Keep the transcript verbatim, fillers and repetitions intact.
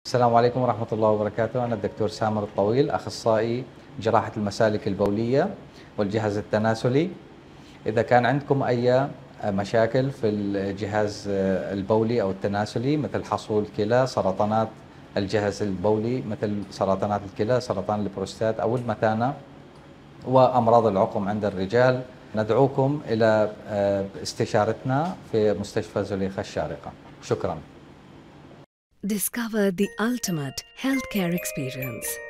السلام عليكم ورحمة الله وبركاته. أنا الدكتور سامر الطويل، أخصائي جراحة المسالك البولية والجهاز التناسلي. إذا كان عندكم أي مشاكل في الجهاز البولي أو التناسلي مثل حصول كلى، سرطانات الجهاز البولي مثل سرطانات الكلى، سرطان البروستات أو المثانة، وأمراض العقم عند الرجال، ندعوكم إلى استشارتنا في مستشفى زليخة الشارقة. شكراً. Discover the ultimate healthcare experience.